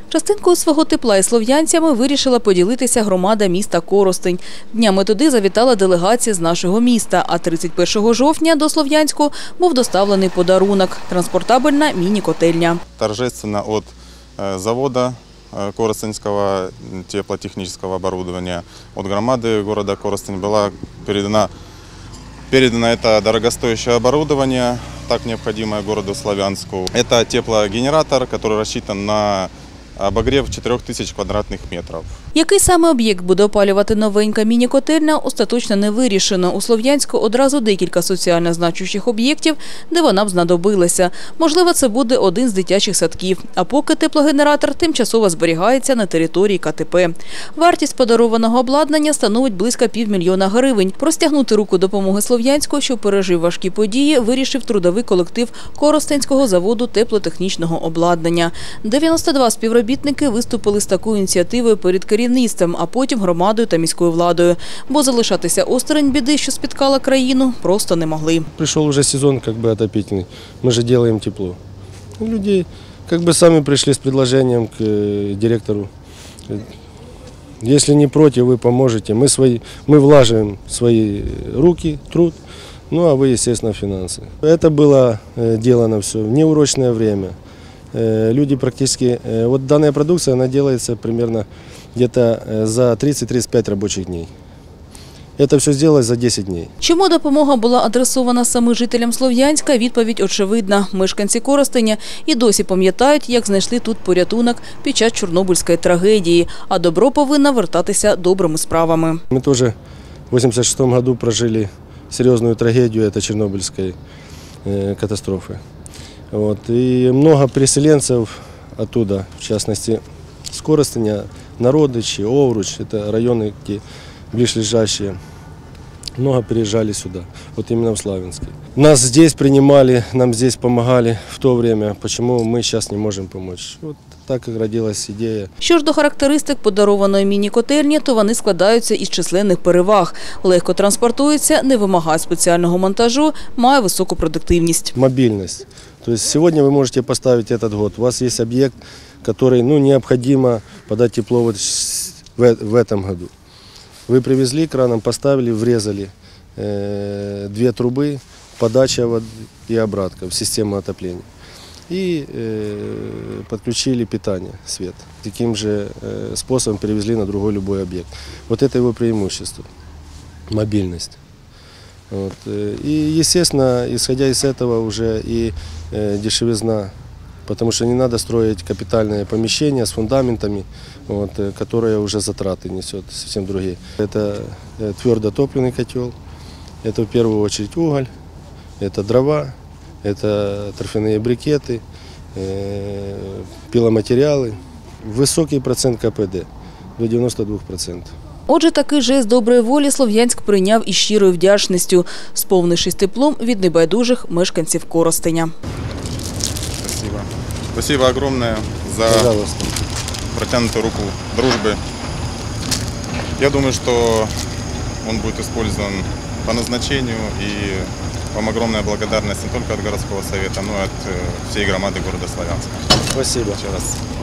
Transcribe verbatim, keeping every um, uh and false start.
Частинкою свого тепла із слов'янцями вирішила поділитися громада міста Коростень. Днями туди завітала делегація з нашого міста, а тридцять першого жовтня до Слов'янську був доставлений подарунок – транспортабельна міні-котельня. Торжественно от завода Коростенского теплотехнического оборудования, от громады города Коростень была передана, передано это дорогостоящее оборудование, так необходимое городу Славянску. Это теплогенератор, который рассчитан на обогрів чотирьох тисяч квадратних метрів. Який саме об'єкт буде опалювати новенька міні-котельня, остаточно не вирішено. У Слов'янську одразу декілька соціально значущих об'єктів, де вона б знадобилася. Можливо, це буде один з дитячих садків. А поки теплогенератор тимчасово зберігається на території ка те пе. Вартість подарованого обладнання становить близько півмільйона гривень. Простягнути руку допомоги Слов'янську, що пережив важкі події, вирішив трудовий колектив Коростенського заводу теплотехнічного обладнання. дев'яносто два співробітники виступили з такою ініціативою перед керівництвом, а потім громадою та міською владою. Бо залишатися осторонь біди, що спіткала країну, просто не могли. Прийшов вже сезон как бы отопительный, ми ж робимо тепло. Люди как бы самі прийшли з предложением к директору. Если не против, вы поможете. Мы, свои, мы влаживаем свои руки, труд, ну а вы, естественно, финансы. Это было делано все в неурочное время. Люди практически, вот данная продукция, она делается примерно где-то за тридцать-тридцать пять рабочих дней. Это все сделалось за десять дней. Чому допомога була адресована саме жителям Слов'янська, відповідь очевидна. Мешканці Коростеня і досі пам'ятають, як знайшли тут порятунок під час Чорнобильської трагедії. А добро повинно вертатися добрими справами. Мы тоже в восемьдесят шестом году прожили серьезную трагедию этой Чернобыльской катастрофы. Вот. И много переселенцев оттуда, в частности, с Коростеня, Народичи, Овруч, это районы, где ближайшие, много переезжали сюда, вот именно в Славянске. Нас здесь принимали, нам здесь помогали в то время, почему мы сейчас не можем помочь. Вот так и родилась ідея. Що ж до характеристик подарованої міні-котельні, то вони складаються із численних переваг. Легко транспортується, не вимагає спеціального монтажу, має високу продуктивність. Мобильность. То есть сегодня вы можете поставить этот год. У вас есть объект, который ну, необходимо подать тепло вот в, в этом году. Вы привезли краном, поставили, врезали э, две трубы, подача воды и обратка в систему отопления. И э, подключили питание, свет. Таким же э, способом перевезли на другой любой объект. Вот это его преимущество, мобильность. Вот. И, естественно, исходя из этого уже и э, дешевизна, потому что не надо строить капитальное помещение с фундаментами, вот, которые уже затраты несет совсем другие. Это э, твердотопливный котел, это в первую очередь уголь, это дрова, это торфяные брикеты, э, пиломатериалы. Высокий процент ка пе де, до девяноста двух процентов. Отже, такий жест доброї волі Слов'янськ прийняв із щирою вдячністю, сповнившись теплом від небайдужих мешканців Коростеня. Спасибо. Спасибо огромное за Пожалуйста. протянутую руку дружбы. Я думаю, что он будет использован по назначению, и вам огромная благодарность не только от городского совета, но и от всей громады города Славянска. Спасибо. Еще раз.